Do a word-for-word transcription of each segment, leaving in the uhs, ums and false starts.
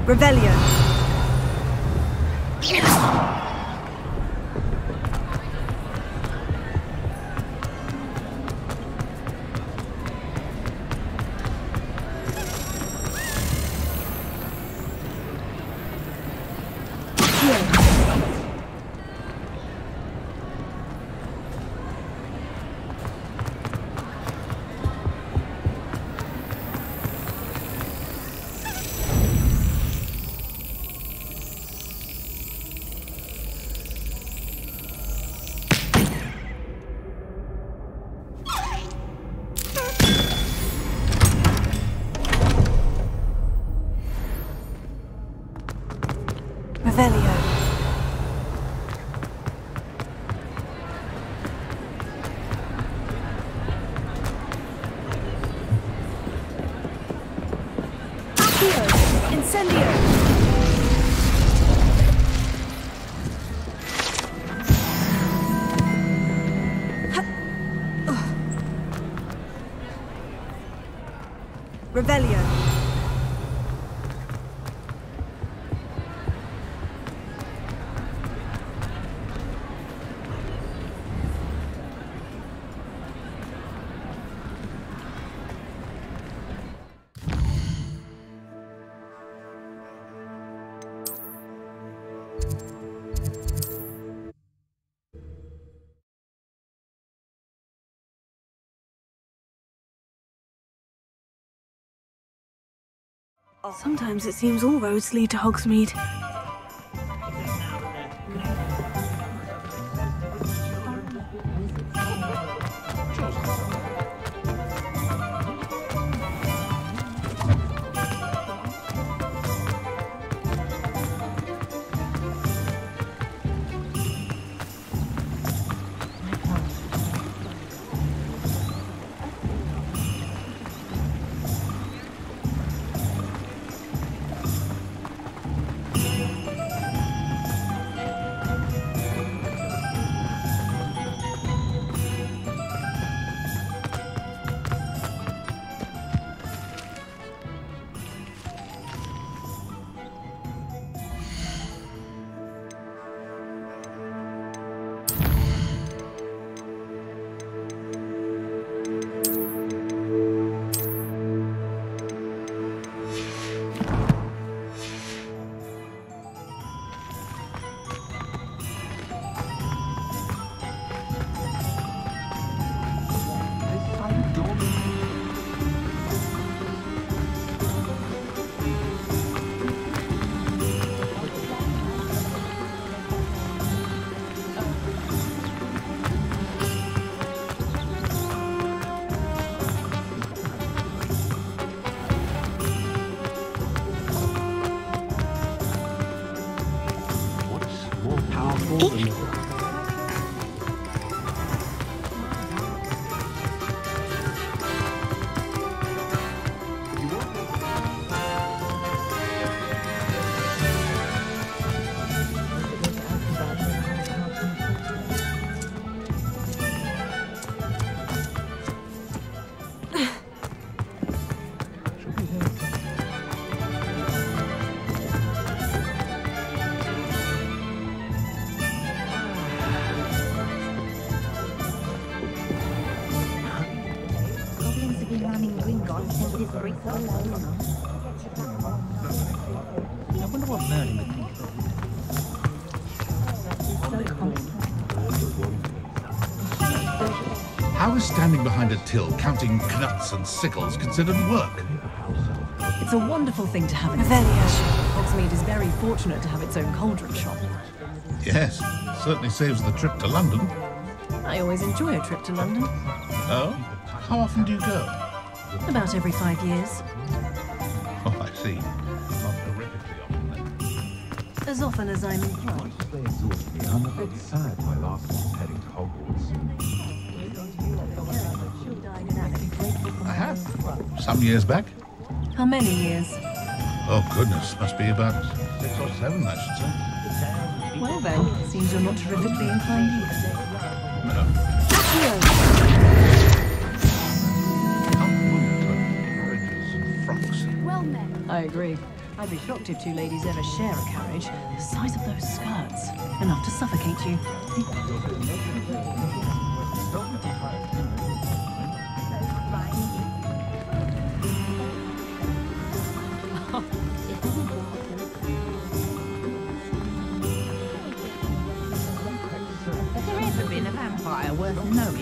Revelio. Revelio. Accio! Incendio! Revelio. Sometimes it seems all roads lead to Hogsmeade. I wonder what Merlin would think of. How is standing behind a till counting knuts and sickles considered work? It's a wonderful thing to have in Revelio. Hogsmeade is very fortunate to have its own cauldron shop. Yes, certainly saves the trip to London. I always enjoy a trip to London. Oh? How often do you go? About every five years. Oh, I see. Not horrifically often then. As often as I'm inclined. They exhaust me. I'm a bit sad my last one's heading to Hogwarts. I have. Some years back. How many years? Oh, goodness. Must be about six or seven, I should say. Well then, seems you're not terrifically inclined either. No. Accio! Can't move for carriages and frocks. Well met. I agree. I'd be shocked if two ladies ever share a carriage. The size of those skirts. Enough to suffocate you. Has there ever been a vampire worth knowing?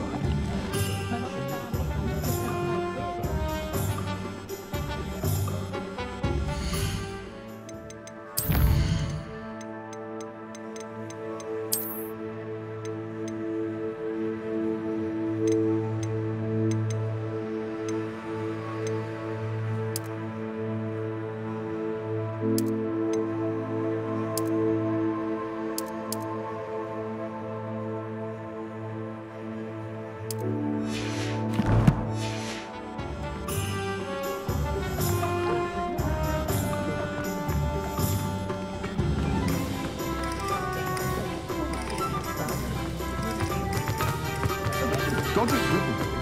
God is with us.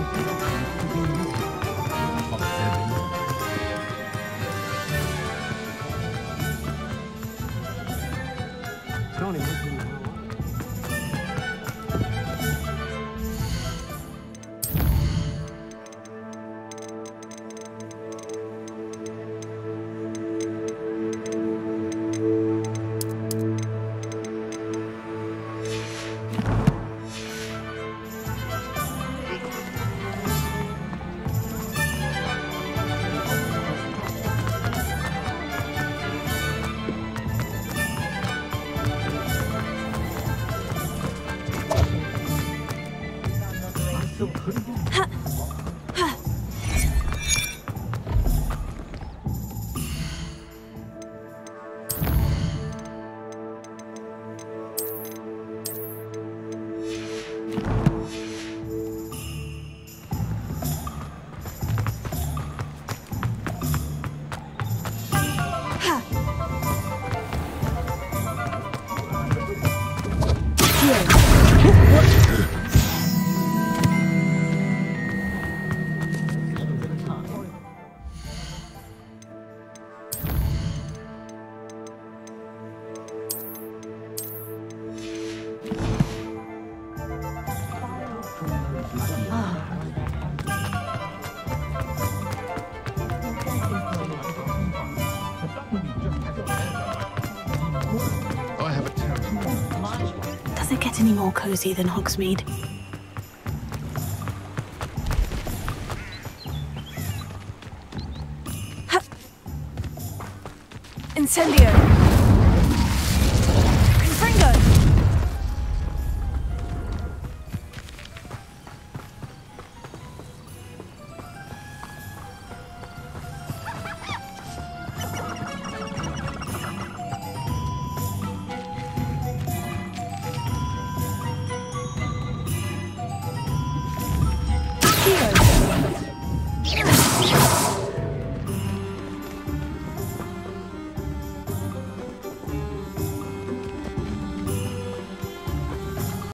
Johnny, what's in your I have a terrible... Does it get any more cozy than Hogsmeade? Ha! Incendio!